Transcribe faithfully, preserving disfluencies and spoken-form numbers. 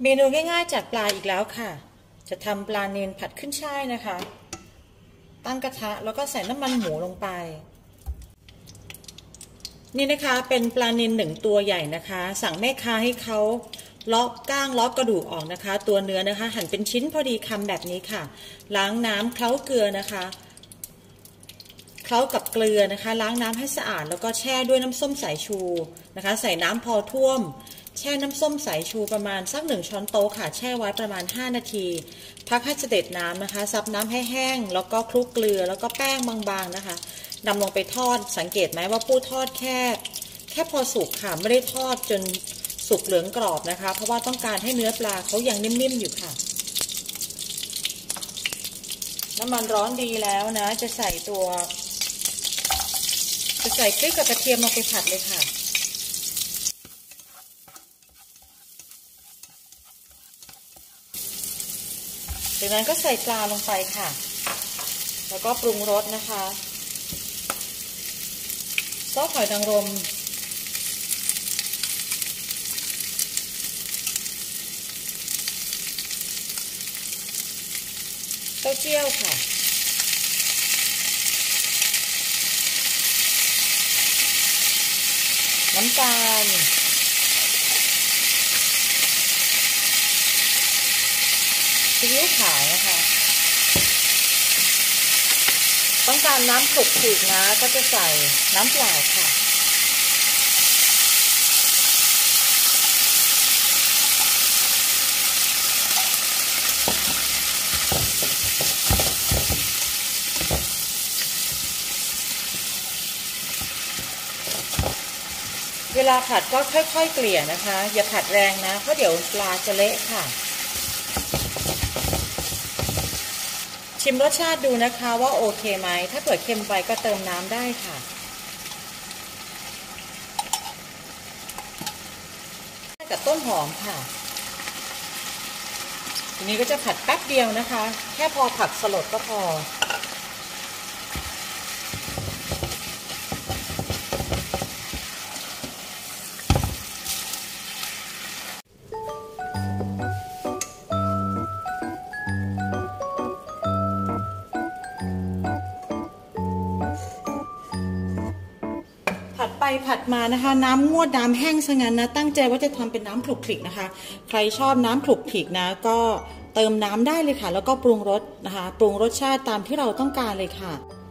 เมนูง่ายๆจากปลาอีกแล้วค่ะจะทำปลาเนนผัดขึ้นฉ่ายนะคะตั้งกระทะแล้วก็ใส่น้ำมันหมูลงไปนี่นะคะเป็นปลาเนนหนึ่งตัวใหญ่นะคะสั่งแม่ค้าให้เขาเลาะก้างเลาะกระดูกออกนะคะตัวเนื้อนะคะหั่นเป็นชิ้นพอดีคำแบบนี้ค่ะล้างน้ำเคล้าเกลือนะคะเคล้ากับเกลือนะคะล้างน้ำให้สะอาดแล้วก็แช่ด้วยน้ำส้มสายชูนะคะใส่น้ำพอท่วมแช่น้ำส้มสายชูประมาณสักหนึ่งช้อนโต๊ะค่ะแช่ไว้ประมาณห้านาทีพักให้เสด็จน้ำนะคะซับน้ำให้แห้งแล้วก็คลุกเกลือแล้วก็แป้งบางๆนะคะนำลงไปทอดสังเกตไหมว่าผู้ทอดแค่แค่พอสุกค่ะไม่ได้ทอดจนสุกเหลืองกรอบนะคะเพราะว่าต้องการให้เนื้อปลาเขายังนิ่มๆอยู่ค่ะน้ำมันร้อนดีแล้วนะจะใส่ตัวจะใส่พริกกับกระเทียมลงไปผัดเลยค่ะจากนั้นก็ใส่ปลาลงไปค่ะแล้วก็ปรุงรสนะคะซอสหอยนางรมเต้าเจี้ยวค่ะน้ำตาลซีอิ๊วขาวนะคะต้องการน้ำขลุกขลิกนะก็จะใส่น้ำเปล่าค่ะเวลาผัดก็ค่อยๆเกลี่ยนะคะอย่าผัดแรงนะเพราะเดี๋ยวปลาจะเละค่ะชิมรสชาติดูนะคะว่าโอเคไหมถ้าเกิดเค็มไปก็เติมน้ำได้ค่ะกับต้นหอมค่ะทีนี้ก็จะผัดแป๊บเดียวนะคะแค่พอผักสลดก็พอผัดไปผัดมานะคะน้ำงวดน้ำแห้งซะงั้นนะตั้งใจว่าจะทำเป็นน้ำขลุกขลิกนะคะใครชอบน้ำขลุกขลิกนะก็เติมน้ำได้เลยค่ะแล้วก็ปรุงรสนะคะปรุงรสชาติตามที่เราต้องการเลยค่ะ